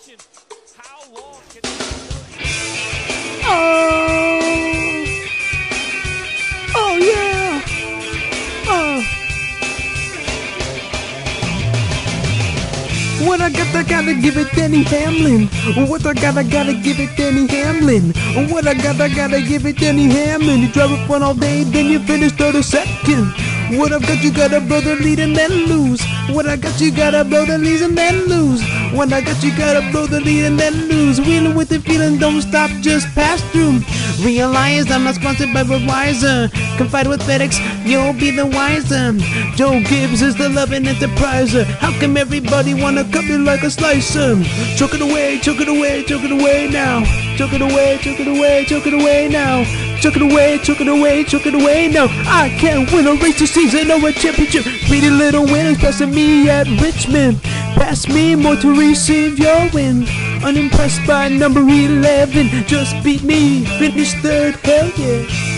Oh yeah. What I gotta give it Denny Hamlin. What I gotta give it Denny Hamlin. What I gotta give it Denny Hamlin. You drive it fun all day, then you finish 32nd. What I've got, you gotta blow the lead and then lose. What I got, you gotta blow the lead and then lose. What I got, you gotta blow the lead and then lose. Wheeling with the feeling, don't stop, just pass through. Realize I'm not sponsored by Budweiser. Confide with FedEx, you'll be the wiser. Joe Gibbs is the loving enterpriser. How come everybody wanna cut me like a slicer? Choke it away, choke it away, choke it away now. Choke it away, choke it away, choke it away now. Choke it away, choke it away, choke it away now. I can't win a race this season or a championship. Pretty little winners passing me at Richmond. Pass me more to receive your win. Unimpressed by number 11, just beat me, finish third, hell yeah.